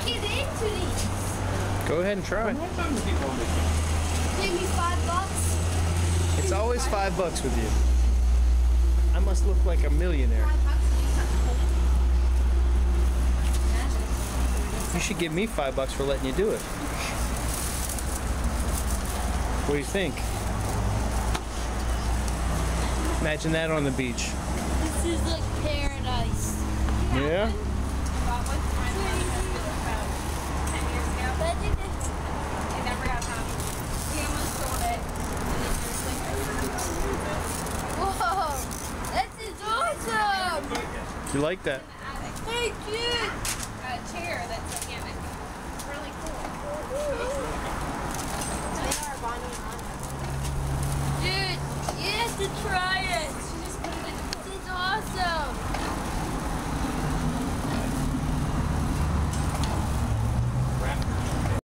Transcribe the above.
get into these. Go ahead and try. Give me $5. It's always $5 with you. I must look like a millionaire. You should give me $5 for letting you do it. What do you think? Imagine that on the beach. This is like paradise. Yeah? Whoa! This is awesome! You like that? Thank you!